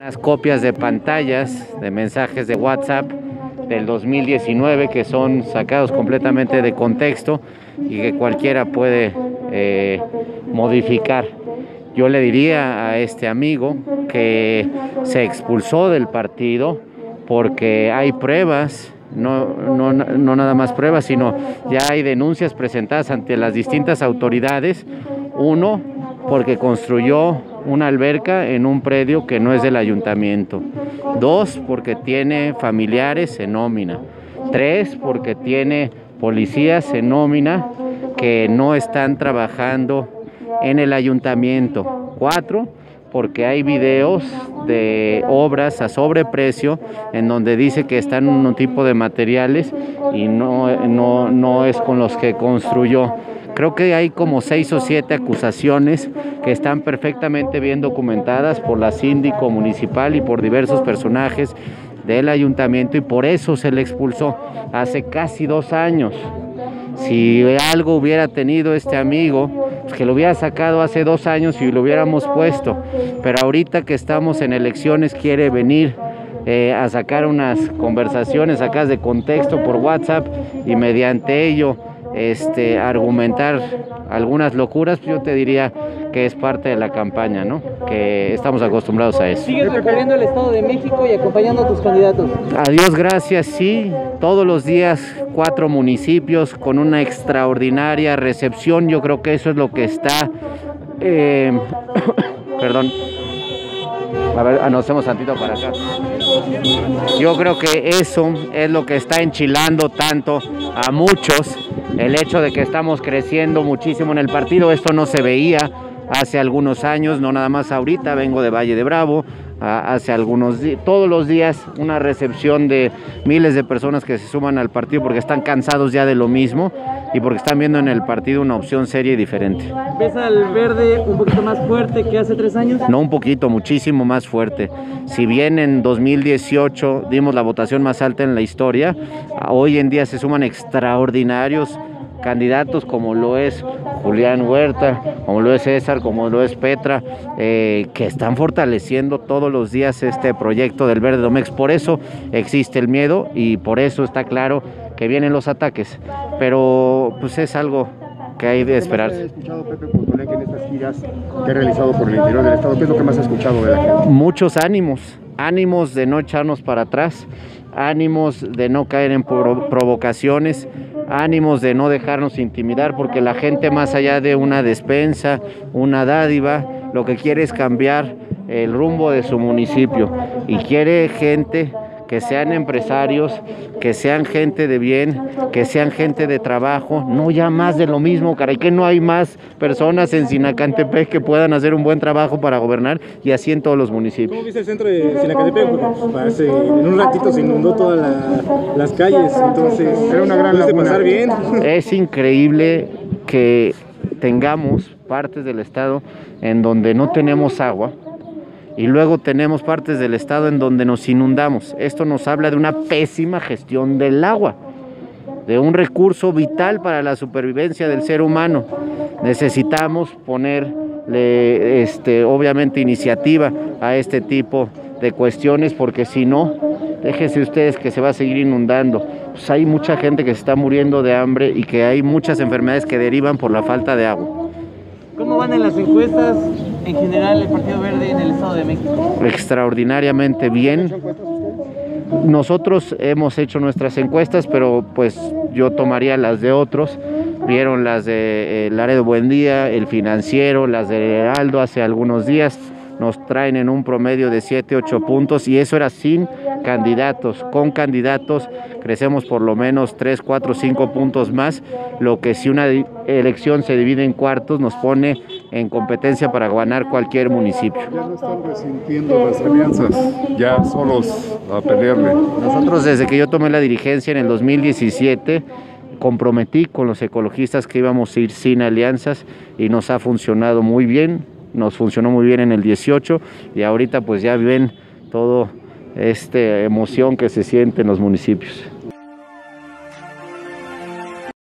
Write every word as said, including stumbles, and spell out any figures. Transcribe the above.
Unas copias de pantallas de mensajes de WhatsApp del dos mil diecinueve que son sacados completamente de contexto y que cualquiera puede eh, modificar. Yo le diría a este amigo que se expulsó del partido porque hay pruebas, no, no, no nada más pruebas, sino ya hay denuncias presentadas ante las distintas autoridades. Uno, porque construyó una alberca en un predio que no es del ayuntamiento. Dos, porque tiene familiares en nómina. Tres, porque tiene policías en nómina que no están trabajando en el ayuntamiento. Cuatro, porque hay videos de obras a sobreprecio en donde dice que están en un tipo de materiales y no, no, no es con los que construyó. Creo que hay como seis o siete acusaciones que están perfectamente bien documentadas por la síndico municipal y por diversos personajes del ayuntamiento, y por eso se le expulsó hace casi dos años. Si algo hubiera tenido este amigo, pues que lo hubiera sacado hace dos años y lo hubiéramos puesto. Pero ahorita que estamos en elecciones quiere venir eh, a sacar unas conversaciones sacadas de contexto por WhatsApp y mediante ello Este, argumentar algunas locuras. Pues yo te diría que es parte de la campaña, ¿no? Que estamos acostumbrados a eso. ¿Sigues recorriendo el Estado de México y acompañando a tus candidatos? A Dios gracias, sí. Todos los días, cuatro municipios con una extraordinaria recepción. Yo creo que eso es lo que está... Eh, perdón. A ver, anocemos tantito para acá. Yo creo que eso es lo que está enchilando tanto a muchos, el hecho de que estamos creciendo muchísimo en el partido. Esto no se veía hace algunos años, no nada más ahorita. Vengo de Valle de Bravo, hace algunos días, todos los días una recepción de miles de personas que se suman al partido porque están cansados ya de lo mismo y porque están viendo en el partido una opción seria y diferente. ¿Ves al Verde un poquito más fuerte que hace tres años? No un poquito, muchísimo más fuerte. Si bien en dos mil dieciocho dimos la votación más alta en la historia, hoy en día se suman extraordinarios candidatos como lo es Julián Huerta, como lo es César, como lo es Petra, eh, que están fortaleciendo todos los días este proyecto del Verde Domex. Por eso existe el miedo y por eso está claro que vienen los ataques, pero pues es algo que hay de esperar. ¿Qué más ha escuchado Pepe Potoleque en estas giras que ha realizado por el interior del estado? ¿Qué es lo que más ha escuchado de la gente? Muchos ánimos, ánimos de no echarnos para atrás, ánimos de no caer en provocaciones, ánimos de no dejarnos intimidar, porque la gente, más allá de una despensa, una dádiva, lo que quiere es cambiar el rumbo de su municipio y quiere gente que sean empresarios, que sean gente de bien, que sean gente de trabajo, no ya más de lo mismo, caray, que no hay más personas en Sinacantepec que puedan hacer un buen trabajo para gobernar, y así en todos los municipios. ¿Cómo viste el centro de Sinacantepec? Porque parece, en un ratito se inundó todas la, las calles, entonces era una gran de pasar bien. Es increíble que tengamos partes del estado en donde no tenemos agua, y luego tenemos partes del estado en donde nos inundamos. Esto nos habla de una pésima gestión del agua, de un recurso vital para la supervivencia del ser humano. Necesitamos ponerle, este, obviamente, iniciativa a este tipo de cuestiones, porque si no, déjense ustedes que se va a seguir inundando. Pues hay mucha gente que se está muriendo de hambre y que hay muchas enfermedades que derivan por la falta de agua. ¿Cómo van en las encuestas en general el Partido Verde en el Estado de México? Extraordinariamente bien. Nosotros hemos hecho nuestras encuestas, pero pues yo tomaría las de otros. Vieron las de eh, Laredo Buendía, El Financiero, las de Heraldo hace algunos días. Nos traen en un promedio de siete, ocho puntos, y eso era sin candidatos. Con candidatos crecemos por lo menos tres, cuatro, cinco puntos más, lo que si una elección se divide en cuartos nos pone en competencia para ganar cualquier municipio. Ya no están resintiendo las alianzas, ya solos a pelearle. Nosotros, desde que yo tomé la dirigencia en el dos mil diecisiete, comprometí con los ecologistas que íbamos a ir sin alianzas y nos ha funcionado muy bien. Nos funcionó muy bien en el dieciocho y ahorita pues ya ven todo esta emoción que se siente en los municipios.